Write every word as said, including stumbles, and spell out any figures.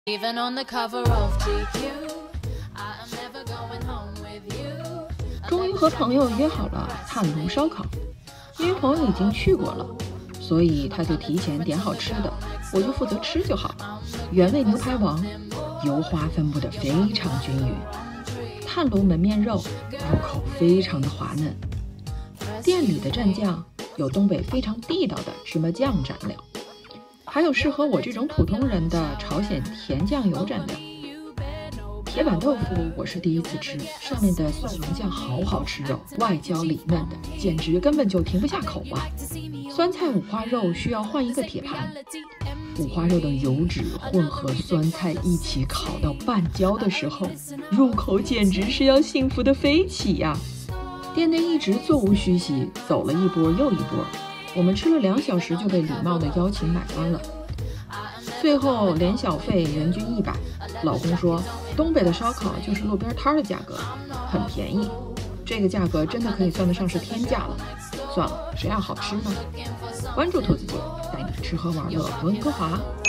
Even on the cover of G Q, I'm never going home with you. 终于和朋友约好了炭炉烧烤，因为朋友已经去过了，所以他就提前点好吃的，我就负责吃就好。原味牛排王，油花分布得非常均匀，炭炉焖面肉入口非常的滑嫩。店里的蘸酱有东北非常地道的芝麻酱蘸料，还有适合我这种普通人的朝鲜甜酱油蘸料。铁板豆腐我是第一次吃，上面的蒜蓉酱好好吃肉，外焦里嫩的，简直根本就停不下口啊！酸菜五花肉需要换一个铁盘，五花肉的油脂混合酸菜一起烤到半焦的时候，入口简直是要幸福的飞起呀！店内一直座无虚席，走了一波又一波，我们吃了两小时就被礼貌的邀请买单了。最后连小费人均一百，老公说东北的烧烤就是路边摊的价格，很便宜，这个价格真的可以算得上是天价了。算了，谁爱好吃呢？关注兔子姐，带你吃喝玩乐温哥华。